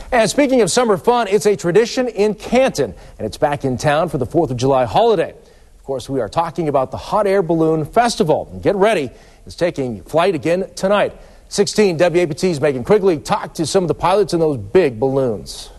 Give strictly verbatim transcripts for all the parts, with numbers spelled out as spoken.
And speaking of summer fun, it's a tradition in Canton, and it's back in town for the fourth of July holiday. Of course, we are talking about the Hot Air Balloon Festival. And get ready, it's taking flight again tonight. sixteen W A P T's Megan Quigley talked to some of the pilots in those big balloons.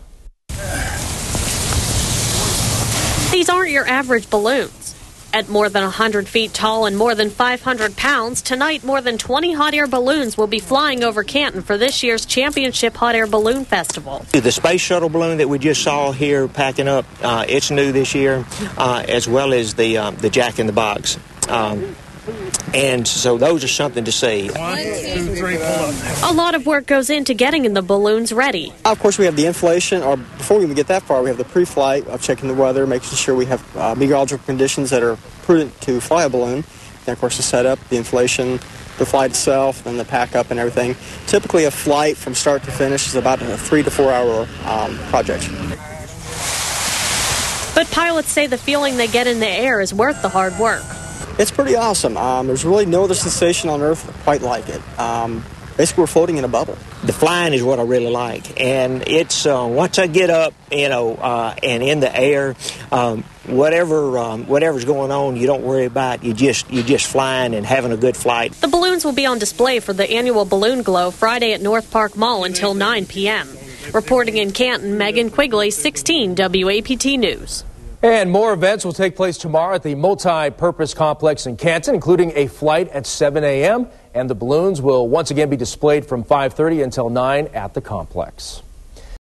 These aren't your average balloons. At more than one hundred feet tall and more than five hundred pounds, tonight more than twenty hot air balloons will be flying over Canton for this year's Championship Hot Air Balloon Festival. The space shuttle balloon that we just saw here packing up, uh, it's new this year, uh, as well as the um, the Jack in the Box. Um, and so those are something to see. One, two, three, pull up. A lot of work goes into getting the balloons ready. Of course, we have the inflation, or before we even get that far, we have the pre-flight of checking the weather, making sure we have uh, meteorological conditions that are prudent to fly a balloon. Then, of course, the setup, the inflation, the flight itself, and the pack up and everything. Typically, a flight from start to finish is about a three to four hour um, project. But pilots say the feeling they get in the air is worth the hard work. It's pretty awesome. Um, there's really no other sensation on Earth quite like it. Um, basically, we're floating in a bubble. The flying is what I really like, and it's uh, once I get up, you know, uh, and in the air, um, whatever um, whatever's going on, you don't worry about. You just you just flying and having a good flight. The balloons will be on display for the annual Balloon Glow Friday at North Park Mall until nine p m Reporting in Canton, Megan Quigley, sixteen W A P T News. And more events will take place tomorrow at the multi-purpose complex in Canton, including a flight at seven a m And the balloons will once again be displayed from five thirty until nine at the complex.